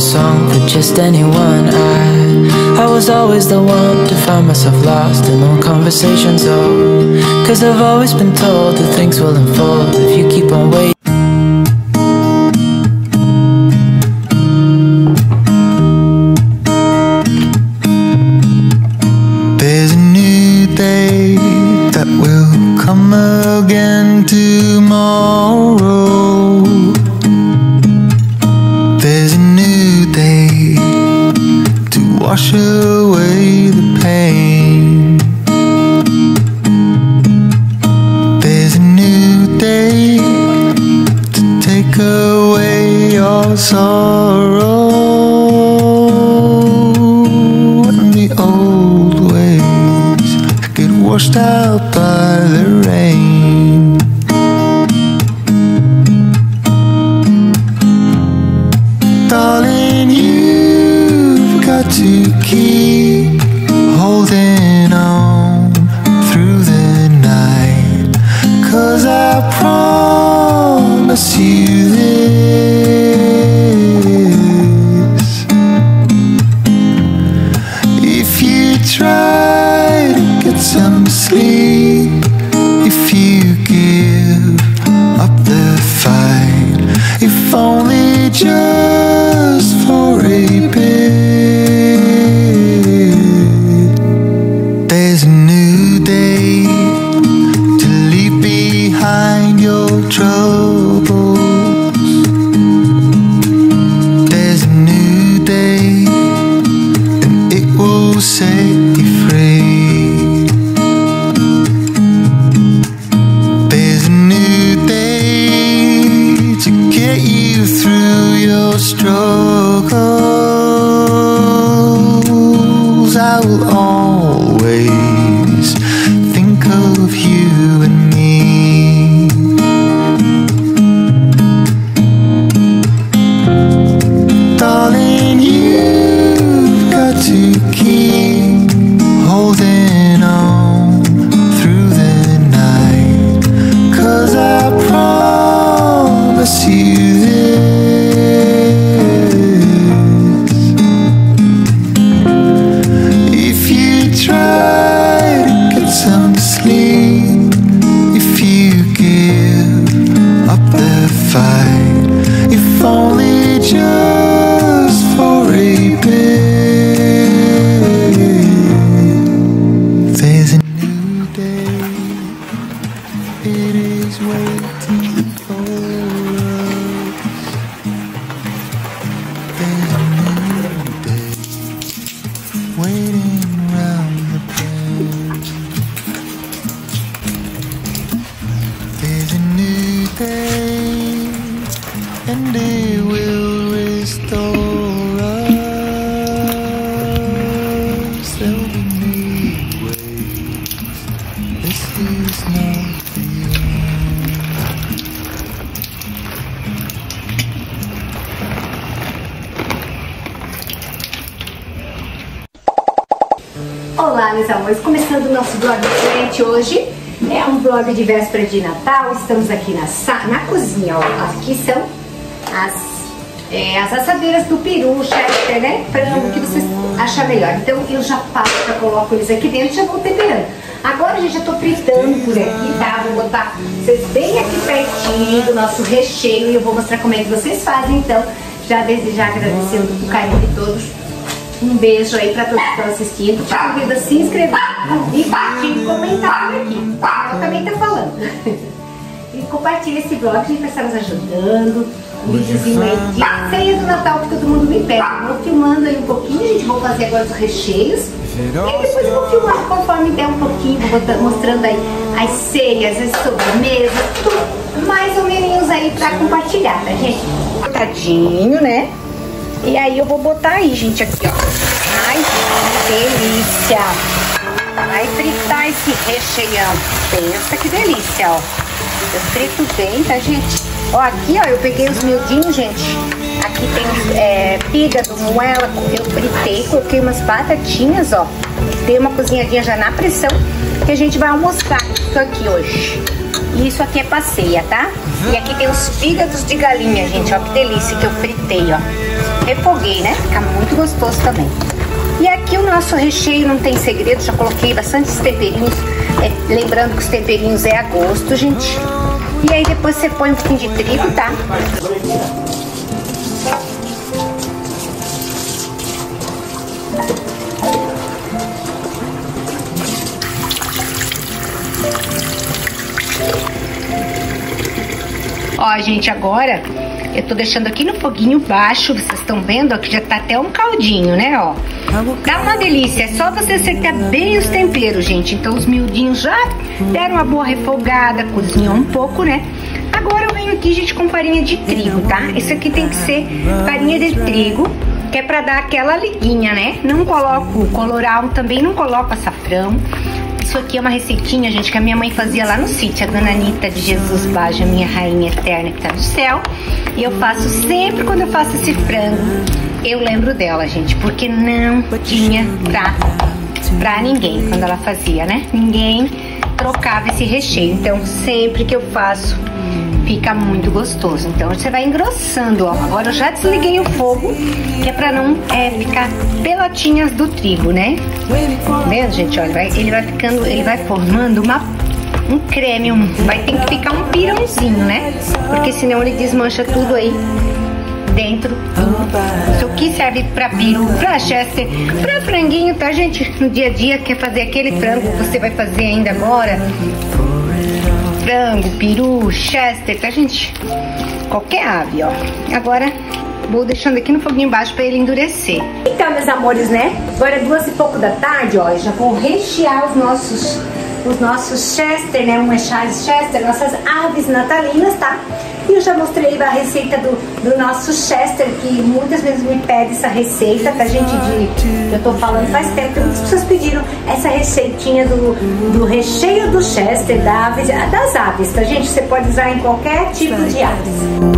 song for just anyone. I was always the one to find myself lost in long conversations, oh, 'cause I've always been told that things will unfold if you keep on waiting. There's a new day that will come again tomorrow. There's a new day to wash away the pain. There's a new day to take away your sorrow. And the old ways get washed out by the rain. Darling, you've got to keep holding on through the night, 'cause I promise you this: if you try to get some sleep, if you give up the fight, if only just for a bit, there's a new day to leave behind your troubles. There's a new day and it will set you free. There's a new day to get you through your struggles. I will always think of you and me. Darling, you've got to keep holding on through the night, 'cause I promise you this: if you try to get some sleep, if you give up the fight, if only just for a bit, there's a new day, it is waiting for us. There's a new day waiting round the bend. There's a new day and it will restore us. There'll be new ways. This is not the end. Olá, meus amores, começando o nosso vlog diferente hoje. É um vlog de véspera de Natal. Estamos aqui na cozinha, ó. Aqui são as assadeiras do peru, chester, né? Frango, o que vocês acham melhor. Então eu já passo, já coloco eles aqui dentro e já vou temperando. Agora, gente, eu tô fritando por aqui, tá? Vou botar vocês bem aqui pertinho do nosso recheio e eu vou mostrar como é que vocês fazem. Então, já desde já agradecendo o carinho de todos. Um beijo aí pra todos que estão assistindo. Te convido a se inscrever e curtir e comentar por aqui. Eu também tô falando. E compartilha esse vlog, gente, pra estar nos ajudando. Um videozinho aí de ceia do Natal que todo mundo me pede. Eu vou filmando aí um pouquinho, gente. Vou fazer agora os recheios. E depois eu vou filmar conforme der um pouquinho. Vou mostrando aí as ceias, as sobremesas, tudo mais ou menos aí pra compartilhar, tá, gente? Cortadinho, né? E aí eu vou botar aí, gente, aqui, ó. Ai, que delícia! Vai fritar esse recheião. Pensa que delícia, ó. Eu frito bem, tá, gente? Ó, aqui, ó, eu peguei os miudinhos, gente. Aqui tem fígado, moela, eu fritei, coloquei umas batatinhas, ó. Dei uma cozinhadinha já na pressão, que a gente vai almoçar isso aqui hoje. E isso aqui é passeia, tá? E aqui tem os fígados de galinha, gente, ó, que delícia que eu fritei, ó. refoguei, né? Fica muito gostoso também. E aqui o nosso recheio não tem segredo, já coloquei bastante temperinhos. Lembrando que os temperinhos é a gosto, gente. E aí depois você põe um pouquinho de trigo, tá? Ó, gente, agora eu tô deixando aqui no foguinho baixo, vocês estão vendo, ó, que já tá até um caldinho, né, ó. Dá uma delícia, é só você acertar bem os temperos, gente. Então os miudinhos já deram uma boa refogada, cozinhou um pouco, né. Agora eu venho aqui, gente, com farinha de trigo, tá? Isso aqui tem que ser farinha de trigo, que é pra dar aquela liguinha, né. Não coloco colorau, também não coloco açafrão. Isso aqui é uma receitinha, gente, que a minha mãe fazia lá no sítio, a Dona Anita de Jesus Baja, minha rainha eterna que tá no céu. E eu faço sempre quando eu faço esse frango, eu lembro dela, gente, porque não tinha pra ninguém quando ela fazia, né? Ninguém trocava esse recheio, então sempre que eu faço fica muito gostoso. Então você vai engrossando, ó. Agora eu já desliguei o fogo, que é pra não ficar pelotinhas do trigo, né? Tá vendo, gente? Olha, ele vai formando um creme, vai ter que ficar um pirãozinho, né? Porque senão ele desmancha tudo aí dentro. Isso aqui serve pra peru, pra chester, pra franguinho, tá, gente? No dia a dia, quer fazer aquele frango que você vai fazer ainda agora? Frango, peru, chester, tá, gente? Qualquer ave, ó. Agora vou deixando aqui no foguinho baixo pra ele endurecer. Então, meus amores, né? Agora é 2 e pouco da tarde, ó. Eu já vou rechear os nossos chester, né? Uma Charles Chester, nossas aves natalinas, tá? E eu já mostrei a receita do nosso chester, que muitas vezes me pedem essa receita, tá, gente? Eu tô falando faz tempo que muitas pessoas pediram essa receitinha do recheio do chester das aves, tá, gente? Você pode usar em qualquer tipo de aves.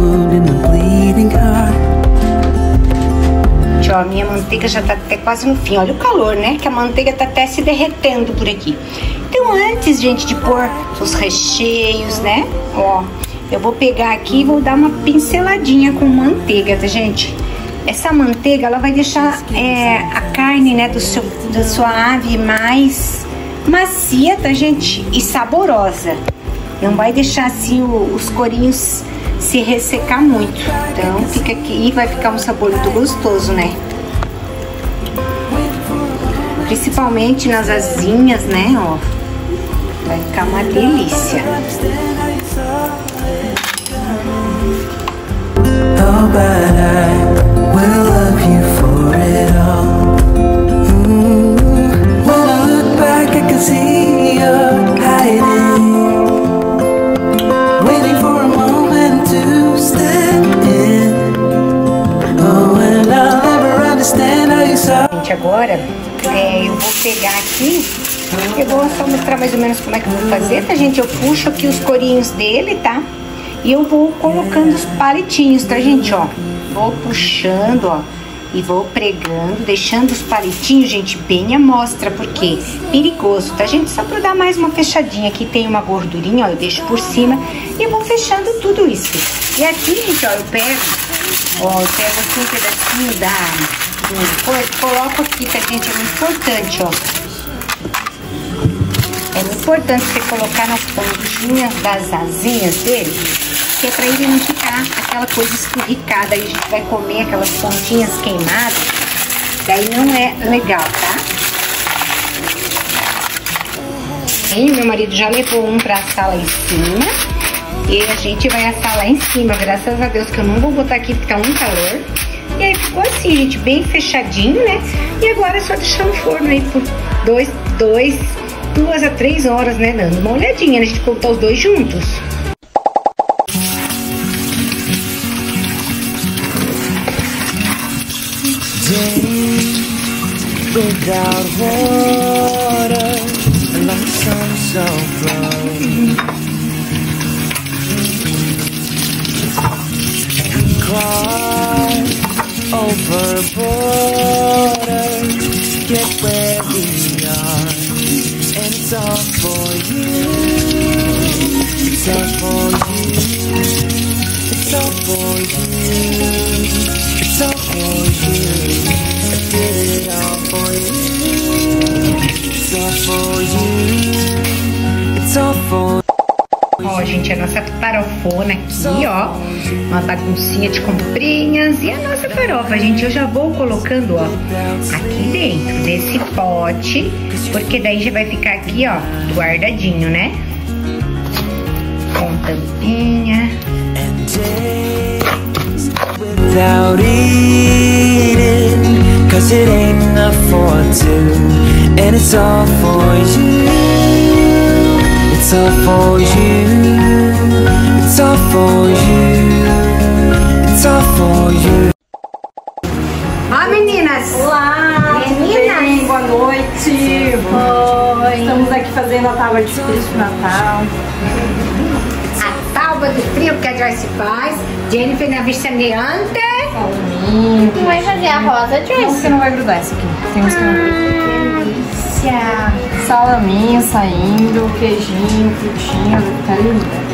Ó, a minha manteiga já tá até quase no fim. Olha o calor, né? Que a manteiga tá até se derretendo por aqui. Então, antes, gente, de pôr os recheios, né? Ó, eu vou pegar aqui e vou dar uma pinceladinha com manteiga, tá, gente? Essa manteiga, ela vai deixar a carne, né, da sua ave mais macia, tá, gente? E saborosa. Não vai deixar, assim, os corinhos se ressecar muito. Então fica aqui e vai ficar um sabor muito gostoso, né? Principalmente nas asinhas, né? Ó, vai ficar uma delícia. Oh, but I will love you for it all. When I look back, I can see you're hiding, waiting for a moment to step in. Oh, and I'll never understand how you saw. Gente, agora eu vou pegar aqui, eu vou só mostrar mais ou menos como é que eu vou fazer, tá, gente? Eu puxo aqui os corinhos dele, tá? E eu vou colocando os palitinhos, tá, gente? Ó, vou puxando, ó, e vou pregando, deixando os palitinhos, gente, bem à mostra, porque perigoso, tá, gente? Só pra dar mais uma fechadinha. Aqui tem uma gordurinha, ó, eu deixo por cima e vou fechando tudo isso. E aqui, gente, ó, eu pego aqui um pedacinho coloco aqui, tá, gente? É muito importante, ó. É muito importante você colocar nas pontinhas das asinhas dele, que é pra ele não ficar aquela coisa esturricada. Aí a gente vai comer aquelas pontinhas queimadas, daí não é legal, tá? E meu marido já levou um pra assar lá em cima, e a gente vai assar lá em cima, graças a Deus, que eu não vou botar aqui porque tá um calor. E aí ficou assim, gente, bem fechadinho, né? E agora é só deixar no forno aí por 2 a 3 horas, né? Dando uma olhadinha, né? A gente botar os dois juntos. Without water, like sun so bright, cross over borders, get where we are, and it's all for you, it's all for you, it's all for you, it's all for you. I did it all for you. It's all for you. It's all for you. Ó, gente, a nossa farofona aqui, ó. Uma baguncinha de comprinhas. E a nossa farofa, gente, eu já vou colocando, ó, aqui dentro desse pote. Porque daí já vai ficar aqui, ó, guardadinho, né? Com tampinha. Without eating, 'cause it ain't enough for two. And it's all for you. It's all for you. It's all for you. It's all for you. Ó, meninas! Olá! Meninas! Bem, boa noite! Oi! Estamos aqui fazendo a tábua de frios pro Natal. A tábua do frio que a Joyce faz. Jennifer na vista neante. Não vai fazer a rosa, Não, Joyce? você não vai grudar essa aqui. Tem uns que não grudam. Delícia! Salaminho saindo, queijinho, frutinha, vai ficar linda.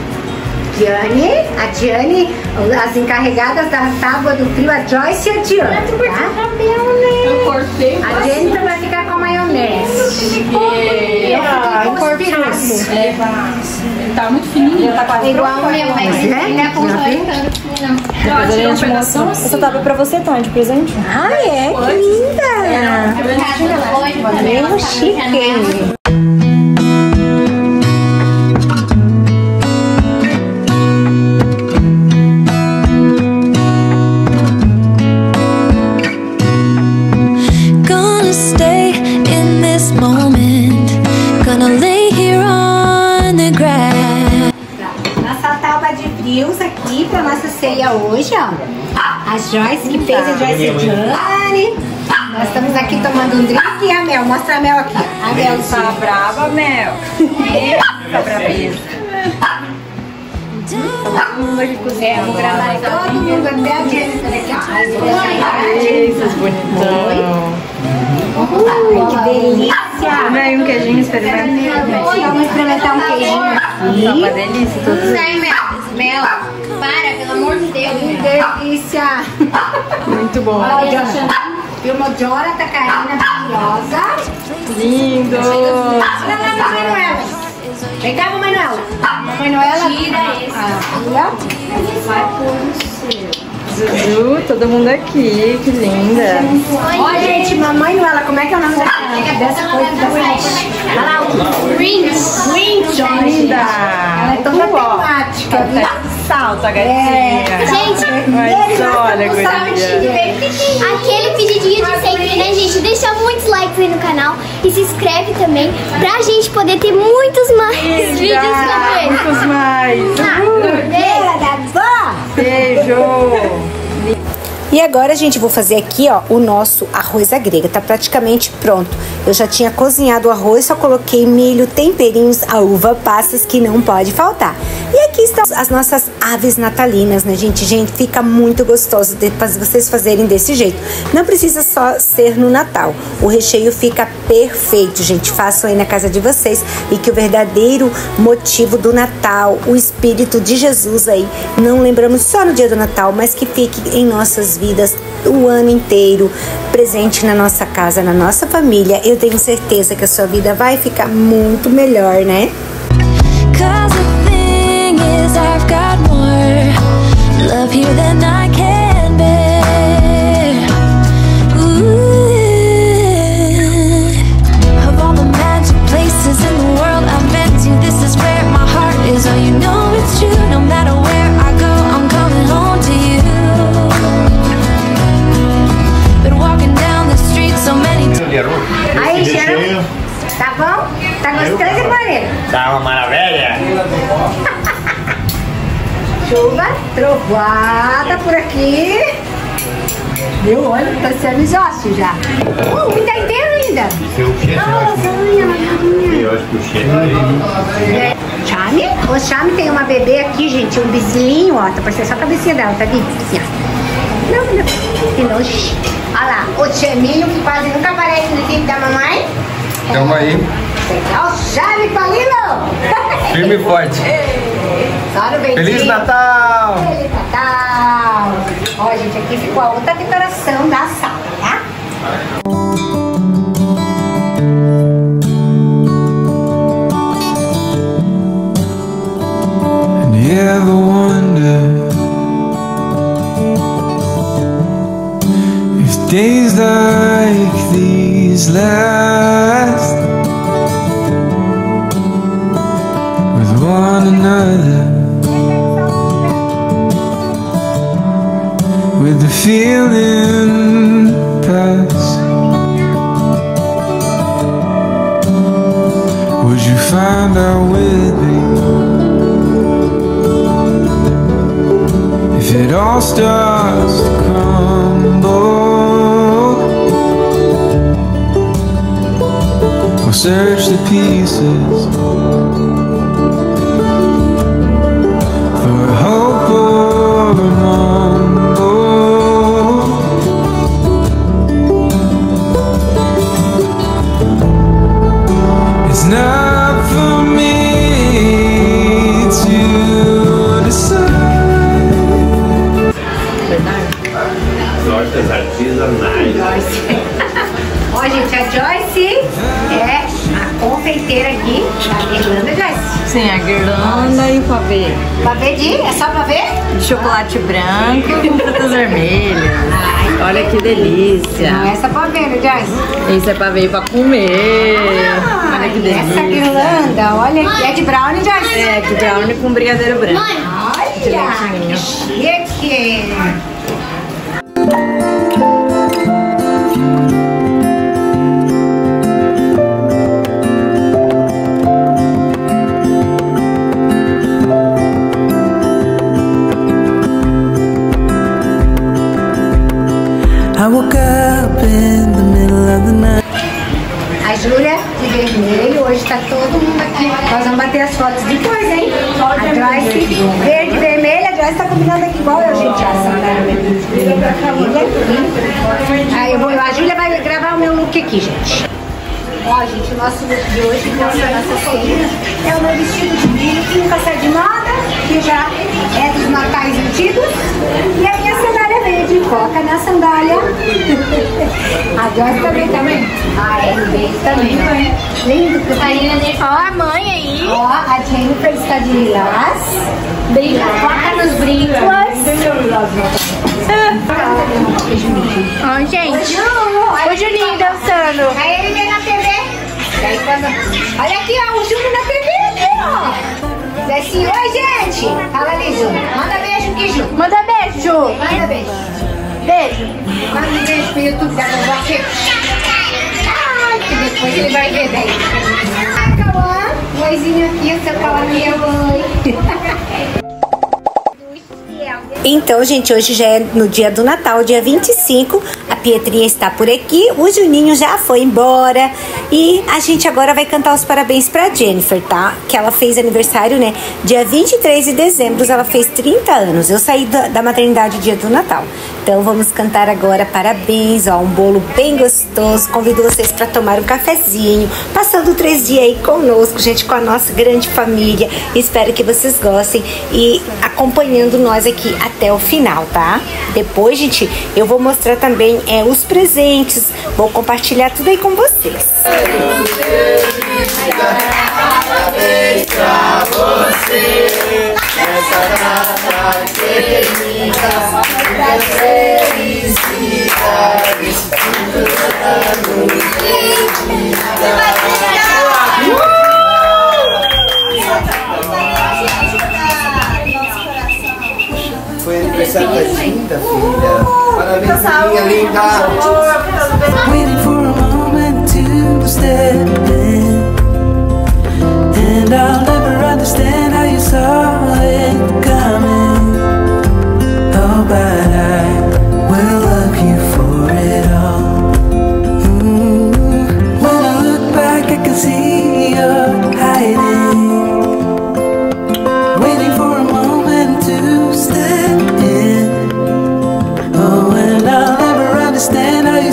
A Diane, as encarregadas da tábua do frio, a Joyce e a Diane, tá? Eu cortei A Jennifer vai ficar com a maionese. Eu fiquei com os piratas. Tá muito fininho. Já tá quase Igual o meu, mas Mas é? ainda com Já vi. Depois a gente mostra. Essa tábua é pra você, Tony, de presente. Ah, é? Que linda! Meu chique! Gonna stay in this moment. Gonna lay here on the grass. Nossa tábua de frios aqui pra nossa ceia hoje, ó. A Joyce que fez, a Joyce e a Diane. Nós estamos aqui tomando um drink e a Mel. Mostra a Mel aqui. A Mel Tá brava, Mel. Tá bravinha. Todo mundo aqui cozinhando. Vou gravar todo mundo, até a Jennifer aqui, ó. Esses bonitão. Ai, que delícia! Come aí um queijinho, experimenta. Vamos experimentar um queijinho Tá aqui. uma delícia. Tudo. Sai, Mel, para, pelo amor de Deus. Que delícia! Muito bom. Olha, filma Jonathan, Karina, maravilhosa. Lindo. Olha lá, Mamãe Noela. Vem cá, Mamãe Noela. Mamãe Noela. Tira esse. Vai por Zuzu, todo mundo aqui, que linda. Olha, gente, Mamãe Noela, como é que é o nome dessa coisa? Olha lá, o Rings. Linda. Ela é toda temática. Até salta, gatinha. Gente, Mas olha, guria. aquele pedidinho de sempre, né, gente? Deixa muitos likes aí no canal e se inscreve também pra gente poder ter muitos mais vídeos como esse. Muitos mais. Beijo. E agora, gente, vou fazer aqui, ó, o nosso arroz à grega. Tá praticamente pronto. Eu já tinha cozinhado o arroz, só coloquei milho, temperinhos, a uva passas, que não pode faltar. E aqui estão as nossas aves natalinas, né, gente? Gente, fica muito gostoso de vocês fazerem desse jeito. Não precisa só ser no Natal. O recheio fica perfeito, gente. Façam aí na casa de vocês e que o verdadeiro motivo do Natal, o Espírito de Jesus aí, não lembramos só no dia do Natal, mas que fique em nossas vidas o ano inteiro, presente na nossa casa, na nossa família. Eu tenho certeza que a sua vida vai ficar muito melhor, né? 'Cause the thing is, I've got more love here than I can bear. Ooh. Of all the magic places in the world I've been to, this is where my heart is. Oh, you know it's true. No matter where I go, I'm coming home to you. Been walking down the street so many times. Aí, Sharon, tá bom? Tá gostando, Maria? Tá uma maravilha? Chuva, trovoada por aqui. Meu olho tá sendo exausto já. Ainda inteiro ainda. Seu cheiro, eu acho que o cheiro Chame? O Chame tem uma bebê aqui, gente, um bizinho, ó. Tá parecendo só a cabecinha dela, tá vendo? Assim, ó. Não. Que nojo. Olha lá, o Chaminho que quase nunca aparece no vídeo da mamãe. Tamo aí, Ó, o Chame Paulino. firme e forte. Só no beijinho. Feliz Natal! Feliz Natal. Ó, gente, aqui ficou a outra decoração da sala, tá? And you ever wonder if days like these last with one another, with the feeling pass? Would you find out with me if it all starts to crumble? Or search the pieces for a hope or a mumble? It's not for me to decide. Tortas artesanais. Ó, gente, a Joyce é a confeiteira aqui da Irlanda, Joyce. Sim, a guirlanda e o pavê. Pavê de? É só pavê? De chocolate branco com frutas vermelhas. Olha que delícia. Não, essa pavê, né, Joyce? Isso é pavê pra comer. Olha que delícia. Essa guirlanda, olha aqui, é de brownie, Joyce? É, de brownie com brigadeiro branco. Olha, que chique. I woke up in the middle of the night. A Júlia de vermelho, hoje tá todo mundo aqui. Nós vamos bater as fotos depois, hein? A Joyce verde e vermelha, a Joyce tá combinando aqui igual eu, gente. Aí a Júlia vai gravar o meu look aqui, gente. Ó, gente, o nosso look de hoje, nossa ceia, é o meu vestido de milho, que nunca sai de moda, que já é dos natais antigos. E a minha sandália verde, foca na sandália. A Joyce também. Ah, é, o beijo também. Lindo. Ó a mãe aí. Ó, a Jennifer está de lilás. Bem, foca nos brincos. Ó, gente. O Juninho dançando. Aí ele vem na TV. Aí quando... Olha aqui, ó, o Júnior na TV aqui, ó. Diz assim, oi, gente. Fala ali, Júnior. Manda beijo aqui, Júnior. Manda beijo, Ju. Manda beijo. Beijo. Manda um beijo pro YouTube da vovó aqui. Ai, que depois ele vai ver bem. Ai, Cauã. Oizinho aqui, o seu Cauã, minha mãe. Então, gente, hoje já é no dia do Natal, dia 25. A Pietrinha está por aqui, o Juninho já foi embora. E a gente agora vai cantar os parabéns pra Jennifer, tá? Que ela fez aniversário, né? Dia 23 de dezembro, ela fez 30 anos. Eu saí da maternidade dia do Natal. Então vamos cantar agora parabéns, ó, um bolo bem gostoso. Convido vocês para tomar um cafezinho, passando 3 dias aí conosco, gente, com a nossa grande família. Espero que vocês gostem e acompanhando nós aqui até o final, tá? Depois, gente, eu vou mostrar também os presentes, vou compartilhar tudo aí com vocês. Parabéns pra você, nessa data querida, muitas felicidades, muitos anos de vida. Foi aniversário da Linda, filha. Parabéns, minha linda. Waiting for a moment to step in, and I'll never understand how you saw it coming. Oh, but I will love you for it all. When I look back, I can see you're hiding, waiting for a moment to step in. Oh, and I'll never understand how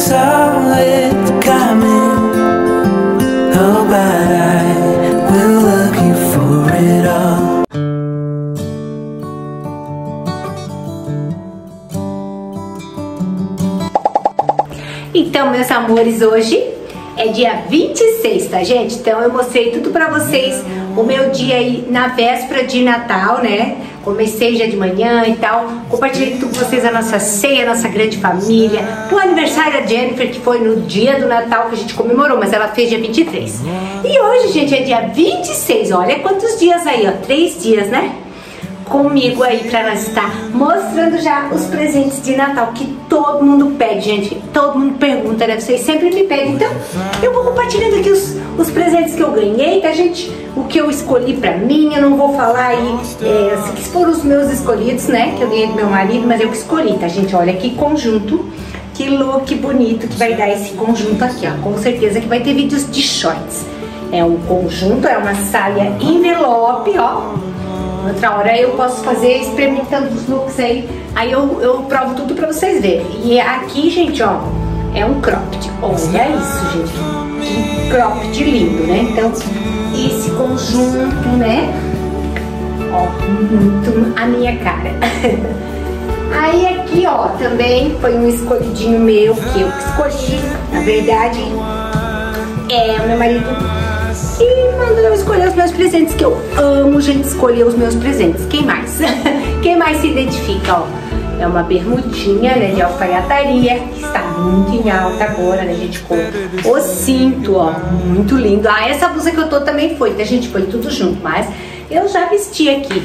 Então, meus amores, hoje é dia 26, tá, gente? Então eu mostrei tudo pra vocês, o meu dia aí na véspera de Natal, né? Comecei já de manhã e tal, compartilhei tudo com vocês a nossa ceia, a nossa grande família, o aniversário da Jennifer, que foi no dia do Natal que a gente comemorou, mas ela fez dia 23. E hoje, gente, é dia 26, olha quantos dias aí, ó, 3 dias, né? Comigo aí pra nós estar mostrando já os presentes de Natal que todo mundo pede, gente. Todo mundo pergunta, né? Vocês sempre me pedem. Então, eu vou compartilhando aqui os presentes que eu ganhei, tá, gente? O que eu escolhi pra mim. Eu não vou falar aí que foram os meus escolhidos, né? Que eu ganhei do meu marido, mas eu que escolhi, tá, gente? Olha que conjunto, que look bonito que vai dar esse conjunto aqui, ó. Com certeza que vai ter vídeos de shorts. É um conjunto, é uma saia envelope, ó. Outra hora eu posso fazer experimentando os looks aí eu provo tudo pra vocês verem. E aqui, gente, ó, é um cropped. Olha isso, gente, que cropped lindo, né? Então, esse conjunto, né? Ó, muito a minha cara. Aí aqui, ó, também foi um escolhidinho meu, que eu escolhi, na verdade, o meu marido e mandou eu escolher os meus presentes, que eu amo, gente, escolher os meus presentes. Quem mais? Quem mais se identifica, ó? É uma bermudinha, né, de alfaiataria, que está muito em alta agora, né, gente, com o cinto, ó, muito lindo. Ah, essa blusa que eu tô também foi, tá, gente? Foi tudo junto, mas eu já vesti aqui.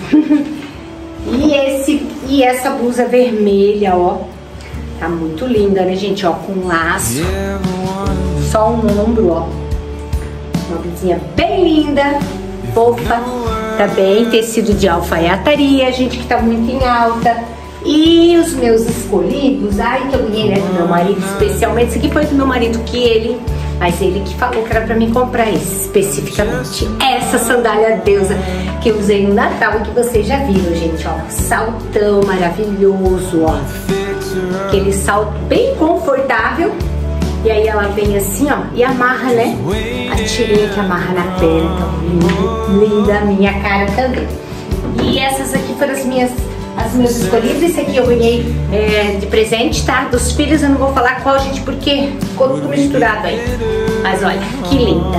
E essa blusa vermelha, ó, tá muito linda, né, gente, ó, com laço, só um ombro, ó. Uma blusinha bem linda, fofa, também tecido de alfaiataria, gente, que tá muito em alta. E os meus escolhidos, ai, que eu ganhei, né, do meu marido, especialmente, esse aqui foi do meu marido, mas ele que falou que era pra mim comprar esse, especificamente. Essa sandália deusa que eu usei no Natal e que vocês já viram, gente, ó, saltão maravilhoso, ó, aquele salto bem confortável. E aí ela vem assim, ó, e amarra, né? A tirinha que amarra na perna. Então, linda, minha cara também. E essas aqui foram as meus escolhidos. Esse aqui eu ganhei de presente, tá? Dos filhos eu não vou falar qual, gente, porque ficou tudo misturado aí. Mas olha, que linda.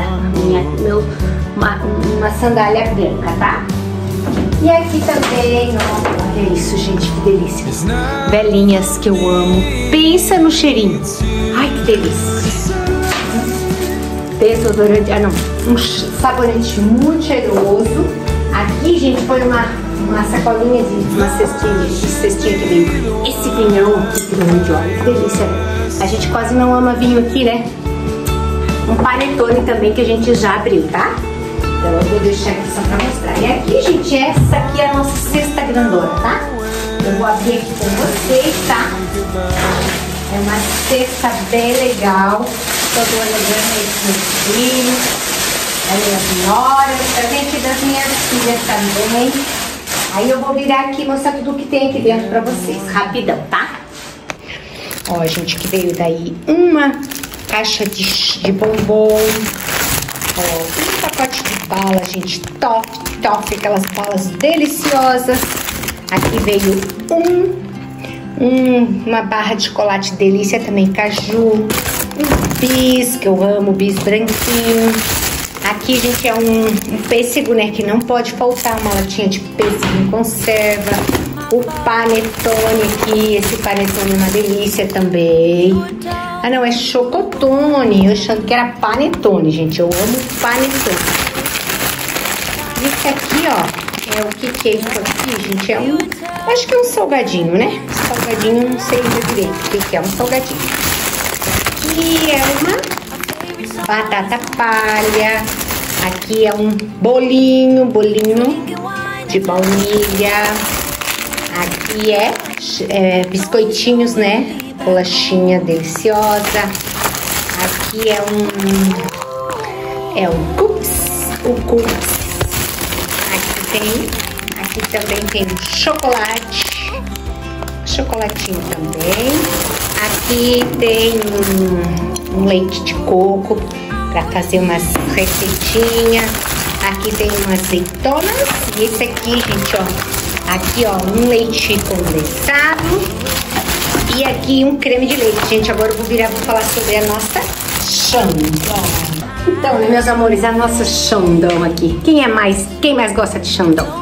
Uma sandália branca, tá? E aqui também, ó, olha isso, gente, que delícia. Velinhas que eu amo. Pensa no cheirinho. Ai, que delícia. Desodorante, um sabonete muito cheiroso. Aqui, gente, foi uma sacolinha uma cestinha que veio. Esse vinhão aqui grande, olha, que delícia. A gente quase não ama vinho aqui, né? Um panetone também que a gente já abriu, tá? Então eu vou deixar aqui só pra mostrar. E aqui, gente, essa aqui é a nossa cesta grandona, tá? Eu vou abrir aqui com vocês, tá? É uma cesta bem legal. Todo elegante aí com meus filhos, das minhas noras, presente das minhas filhas também. Aí eu vou virar aqui e mostrar tudo que tem aqui dentro pra vocês, rapidão, tá? Ó, gente, que veio daí uma caixa de bombom. Ó, um pacote de bala, gente, top, aquelas balas deliciosas. Aqui veio uma barra de chocolate delícia, também caju, um bis, que eu amo, bis branquinho. Aqui, gente, é um pêssego, né, que não pode faltar, uma latinha de pêssego em conserva. O panetone aqui, esse panetone é uma delícia também. Ah, não, é chocotone, eu achando que era panetone, gente, eu amo panetone. Isso aqui, ó, é o que é isso aqui, gente, acho que é um salgadinho, né? Salgadinho, não sei direito o que é, um salgadinho. E é uma batata palha. Aqui é um bolinho de baunilha. Aqui é biscoitinhos, né? Bolachinha deliciosa. Aqui é um cookies. Aqui também tem um chocolatinho também. Aqui tem um leite de coco para fazer umas receitinhas. Aqui tem umas azeitonas. E esse aqui, gente, ó, aqui, ó, um leite condensado. E aqui um creme de leite, gente. Agora eu vou falar sobre a nossa Xandão. Então, meus amores, a nossa Xandão aqui. Quem mais gosta de Xandão?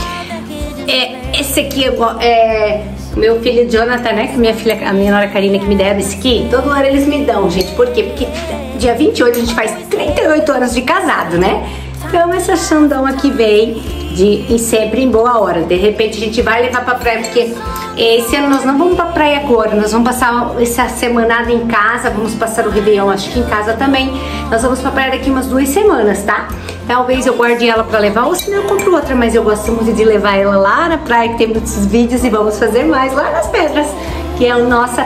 Esse aqui é meu filho Jonathan, né? Que minha filha, a minha nora Karina, que me deram esse aqui. Todo ano eles me dão, gente. Por quê? Porque dia 28 a gente faz 38 anos de casado, né? Então essa Xandão aqui veio sempre em boa hora. De repente a gente vai levar pra praia, porque esse ano nós não vamos pra praia agora. Nós vamos passar essa semanada em casa, vamos passar o Réveillon, acho que em casa também. Nós vamos pra praia daqui umas 2 semanas, tá? Talvez eu guarde ela pra levar, ou senão eu compro outra, mas eu gosto muito de levar ela lá na praia, que tem muitos vídeos, e vamos fazer mais lá nas pedras, que é a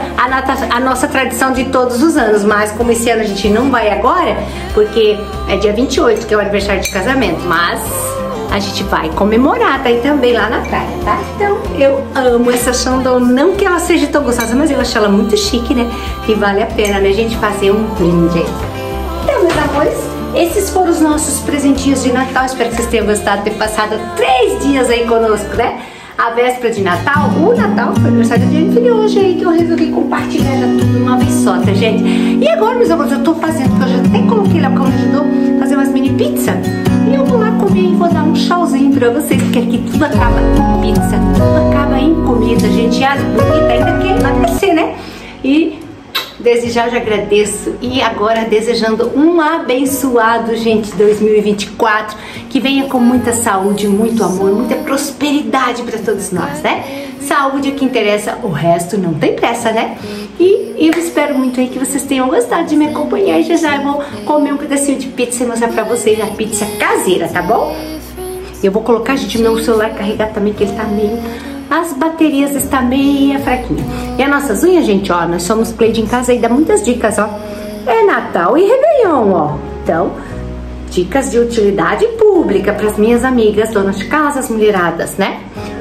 nossa tradição de todos os anos. Mas como esse ano a gente não vai agora, porque é dia 28, que é o aniversário de casamento, mas a gente vai comemorar daí também lá na praia, tá? Então eu amo essa Xandão, não que ela seja tão gostosa, mas eu acho ela muito chique, né? E vale a pena, né, gente, fazer um brinde aí. Então, meus amores, esses foram os nossos presentinhos de Natal. Espero que vocês tenham gostado de ter passado 3 dias aí conosco, né? A véspera de Natal, o Natal foi aniversário de Jennifer hoje aí, que eu resolvi compartilhar tudo de uma vez só, tá, gente? E agora, meus amores, eu tô fazendo, porque eu já até coloquei lá, como me ajudou a fazer umas mini pizza. E eu vou lá comer e vou dar um tchauzinho pra vocês, porque aqui tudo acaba em pizza, tudo acaba em comida, gente. A comida ainda quer emagrecer, né? E desde já eu já agradeço, e agora desejando um abençoado, gente, 2024, que venha com muita saúde, muito amor, muita prosperidade para todos nós, né? Saúde é o que interessa, o resto não tem pressa, né? E eu espero muito aí que vocês tenham gostado de me acompanhar, e já eu vou comer um pedacinho de pizza e mostrar pra vocês a pizza caseira, tá bom? Eu vou colocar, gente, meu celular carregar também, que ele tá meio... As baterias estão meio fraquinhas. E as nossas unhas, gente, ó, nós somos Cleide em casa e dá muitas dicas, ó. É Natal e Réveillon, ó. Então, dicas de utilidade pública para as minhas amigas, donas de casa, as mulheradas, né?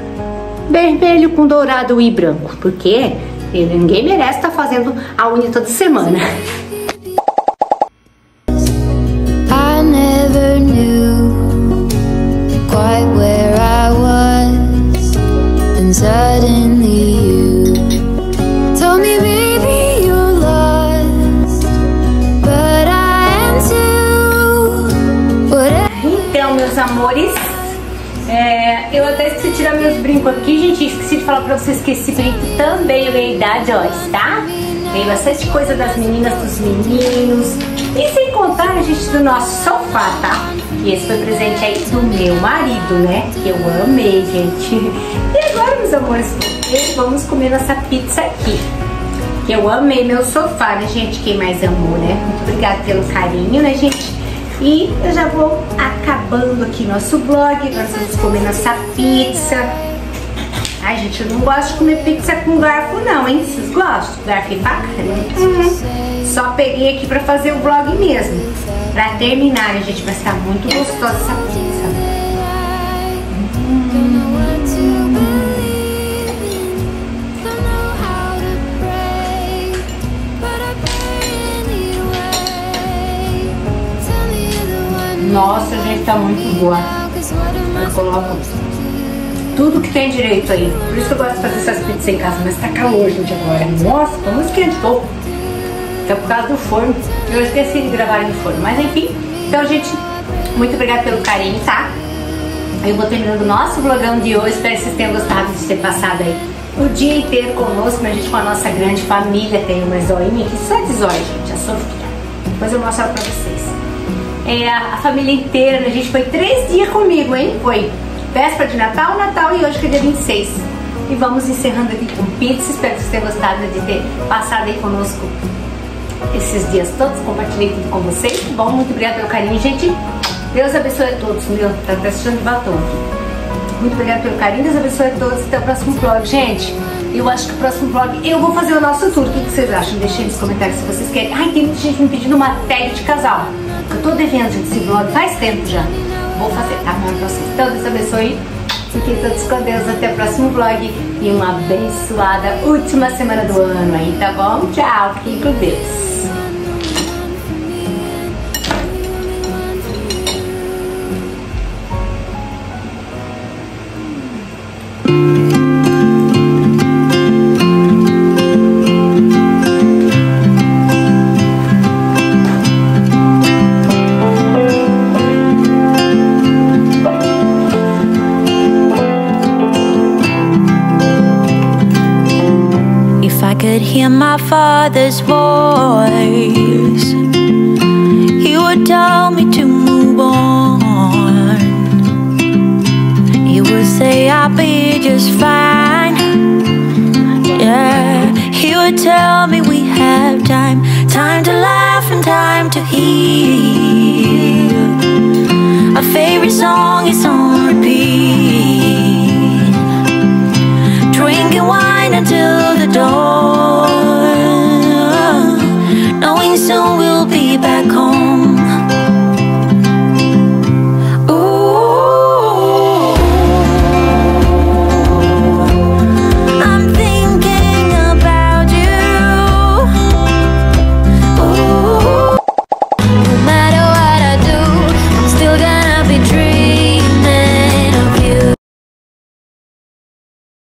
Vermelho com dourado e branco, porque ninguém merece estar fazendo a unha toda semana. I never knew quite where I was, and suddenly you told me, baby, you're lost, but I am too. Então, meus amores, eu até esqueci de tirar meus brincos aqui, gente. Esqueci de falar pra vocês que esse brinco também veio da Joyce, tá? Veio bastante coisa das meninas, dos meninos, e sem contar, gente, do nosso sofá, tá? E esse foi presente aí do meu marido, né? Que eu amei, gente. E agora, meus amores, vamos comer nossa pizza aqui, que eu amei meu sofá, né, gente? Quem mais amou, né? Muito obrigada pelo carinho, né, gente? E eu já vou acabando aqui nosso vlog. Agora vamos comer nossa pizza. Ai, gente, eu não gosto de comer pizza com garfo não, hein? Vocês gostam? Garfo e faca? Só peguei aqui pra fazer o vlog mesmo. Pra terminar, né, gente? Vai estar muito gostosa essa pizza. Nossa, gente, tá muito boa. Eu coloco tudo que tem direito aí. Por isso que eu gosto de fazer essas pizzas em casa. Mas tá calor, gente, agora. Nossa, vamos esquentou. É por causa do forno. Eu esqueci de gravar no forno. Mas enfim. Então, gente, muito obrigada pelo carinho, tá? Eu vou terminando o nosso vlogão de hoje. Espero que vocês tenham gostado de ter passado aí o dia inteiro conosco, né, gente, com a nossa grande família. Tem uma zoinha aqui, só de zóia, gente, a Sofia. Depois eu mostro ela pra vocês. A família inteira, né, gente, foi 3 dias comigo, hein? Foi véspera de Natal, Natal e hoje que é dia 26. E vamos encerrando aqui com pizza. Espero que vocês tenham gostado de ter passado aí conosco esses dias todos. Compartilhei tudo com vocês. Bom, muito obrigada pelo carinho, gente. Deus abençoe a todos. Meu, tá até assistindo de batom aqui. Muito obrigada pelo carinho. Deus abençoe a todos. Até o próximo vlog, gente. Eu acho que o próximo vlog eu vou fazer o nosso tour. O que vocês acham? Deixem nos comentários se vocês querem. Ai, tem muita gente me pedindo uma tag de casal. Eu tô devendo, gente, esse vlog faz tempo já. Vou fazer, tá bom pra vocês. Então, Deus abençoe. Fiquem todos com Deus. Até o próximo vlog. E uma abençoada última semana do ano aí, tá bom? Tchau. Fiquem com Deus. my father's voice. He would tell me to move on. He would say I'll be just fine. Yeah, he would tell me we have time, time to laugh and time to heal. Our favorite song is on repeat, drinking wine until the dawn.